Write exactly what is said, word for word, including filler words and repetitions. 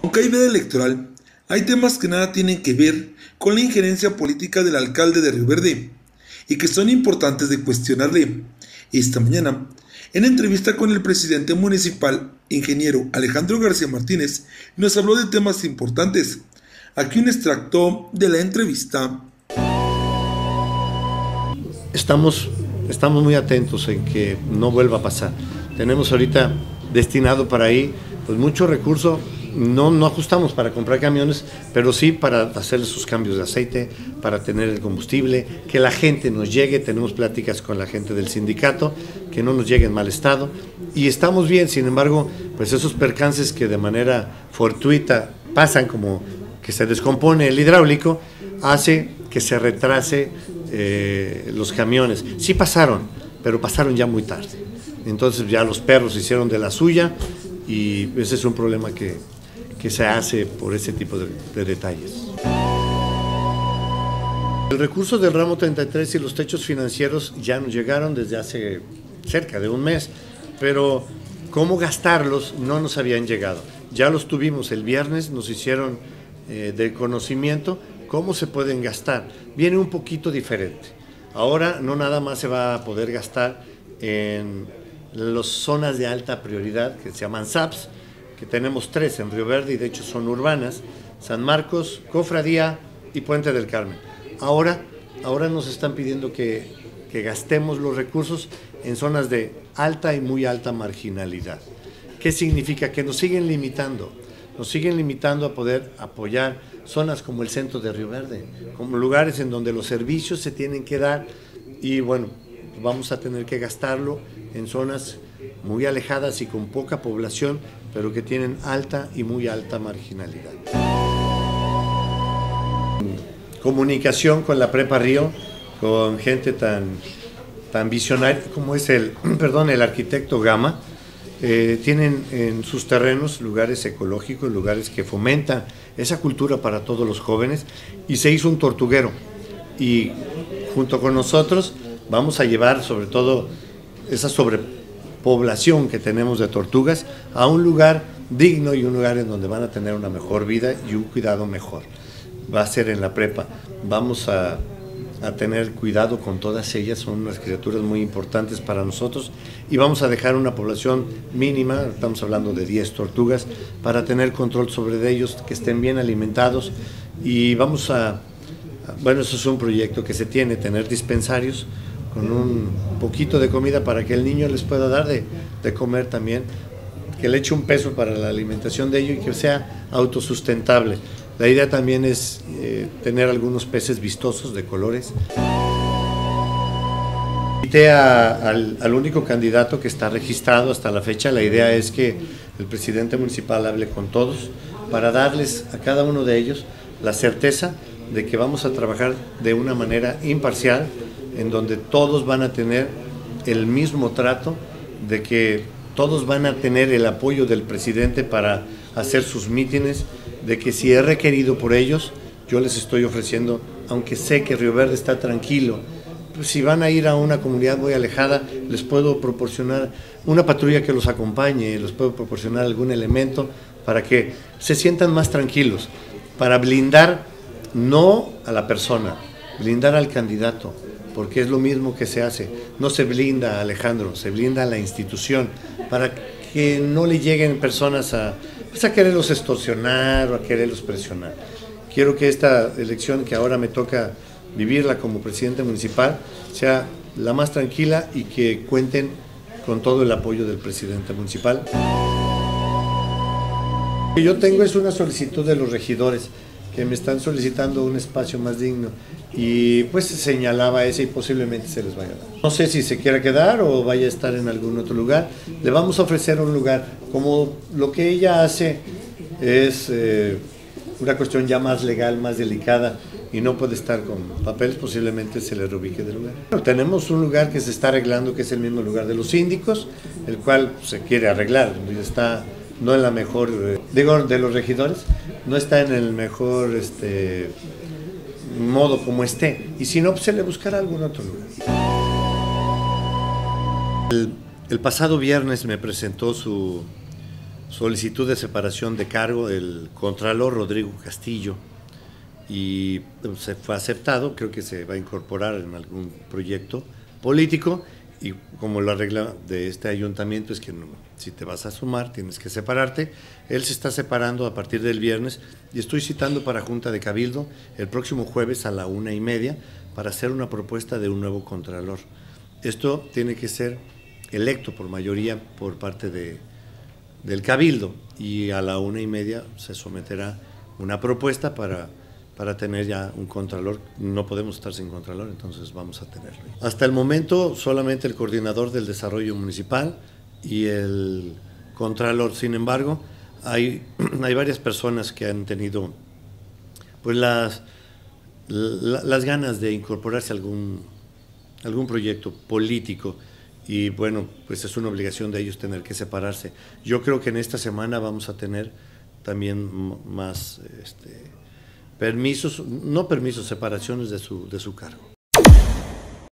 Aunque hay veda electoral, hay temas que nada tienen que ver con la injerencia política del alcalde de Río Verde y que son importantes de cuestionarle. Esta mañana, en entrevista con el presidente municipal, ingeniero Alejandro García Martínez, nos habló de temas importantes. Aquí un extracto de la entrevista. Estamos, estamos muy atentos en que no vuelva a pasar. Tenemos ahorita destinado para ahí pues mucho recurso. No, no ajustamos para comprar camiones, pero sí para hacer sus cambios de aceite, para tener el combustible, que la gente nos llegue. Tenemos pláticas con la gente del sindicato, que no nos llegue en mal estado, y estamos bien. Sin embargo, pues esos percances que de manera fortuita pasan, como que se descompone el hidráulico, hace que se retrase eh, los camiones. Sí pasaron, pero pasaron ya muy tarde. Entonces ya los perros hicieron de la suya, y ese es un problema que que se hace por ese tipo de, de detalles. El recurso del ramo treinta y tres y los techos financieros ya nos llegaron desde hace cerca de un mes, pero cómo gastarlos no nos habían llegado. Ya los tuvimos el viernes, nos hicieron eh, de conocimiento cómo se pueden gastar. Viene un poquito diferente. Ahora no nada más se va a poder gastar en las zonas de alta prioridad, que se llaman S A Ps, que tenemos tres en Río Verde, y de hecho son urbanas: San Marcos, Cofradía y Puente del Carmen. Ahora, ahora nos están pidiendo que, que gastemos los recursos en zonas de alta y muy alta marginalidad. ¿Qué significa? Que nos siguen limitando, nos siguen limitando a poder apoyar zonas como el centro de Río Verde, como lugares en donde los servicios se tienen que dar, y bueno, vamos a tener que gastarlo en zonas muy alejadas y con poca población, pero que tienen alta y muy alta marginalidad. Comunicación con la Prepa Río, con gente tan, tan visionaria como es el, perdón, el arquitecto Gama. Eh, tienen en sus terrenos lugares ecológicos, lugares que fomentan esa cultura para todos los jóvenes, y se hizo un tortuguero, y junto con nosotros vamos a llevar sobre todo esa sobrepoblación que tenemos de tortugas a un lugar digno, y un lugar en donde van a tener una mejor vida y un cuidado mejor. Va a ser en la prepa. Vamos a, a tener cuidado con todas ellas, son unas criaturas muy importantes para nosotros, y vamos a dejar una población mínima, estamos hablando de diez tortugas, para tener control sobre ellos, que estén bien alimentados. Y vamos a, bueno, eso es un proyecto que se tiene, tener dispensarios con un poquito de comida para que el niño les pueda dar de, de comer también, que le eche un peso para la alimentación de ellos y que sea autosustentable. La idea también es eh, tener algunos peces vistosos de colores. Invité a, al, al único candidato que está registrado hasta la fecha. La idea es que el presidente municipal hable con todos para darles a cada uno de ellos la certeza de que vamos a trabajar de una manera imparcial, en donde todos van a tener el mismo trato, de que todos van a tener el apoyo del presidente para hacer sus mítines, de que si es requerido por ellos, yo les estoy ofreciendo, aunque sé que Río Verde está tranquilo, pues si van a ir a una comunidad muy alejada, les puedo proporcionar una patrulla que los acompañe, les puedo proporcionar algún elemento para que se sientan más tranquilos, para blindar no a la persona, blindar al candidato, porque es lo mismo que se hace. No se blinda a Alejandro, se blinda a la institución, para que no le lleguen personas a, pues a quererlos extorsionar o a quererlos presionar. Quiero que esta elección, que ahora me toca vivirla como presidente municipal, sea la más tranquila y que cuenten con todo el apoyo del presidente municipal. Lo que yo tengo es una solicitud de los regidores, que me están solicitando un espacio más digno, y pues señalaba ese, y posiblemente se les vaya a dar. No sé si se quiera quedar o vaya a estar en algún otro lugar. Le vamos a ofrecer un lugar, como lo que ella hace es eh, una cuestión ya más legal, más delicada, y no puede estar con papeles, posiblemente se le reubique del lugar. Bueno, tenemos un lugar que se está arreglando, que es el mismo lugar de los síndicos, el cual se quiere arreglar, está no en la mejor, eh, digo, de los regidores, no está en el mejor este, modo como esté, y si no, pues se le buscará algún otro lugar. El, el pasado viernes me presentó su, solicitud de separación de cargo del contralor Rodrigo Castillo y se fue aceptado. Creo que se va a incorporar en algún proyecto político, y como la regla de este ayuntamiento es que no, si te vas a sumar tienes que separarte. Él se está separando a partir del viernes y estoy citando para Junta de Cabildo el próximo jueves a la una y media para hacer una propuesta de un nuevo contralor. Esto tiene que ser electo por mayoría por parte de, del Cabildo, y a la una y media se someterá una propuesta para, para tener ya un contralor. No podemos estar sin contralor, entonces vamos a tenerlo. Hasta el momento solamente el coordinador del desarrollo municipal y el contralor. Sin embargo, hay, hay varias personas que han tenido pues las, la, las ganas de incorporarse a algún, algún proyecto político, y bueno, pues es una obligación de ellos tener que separarse. Yo creo que en esta semana vamos a tener también más este, permisos, no permisos, separaciones de su, de su cargo.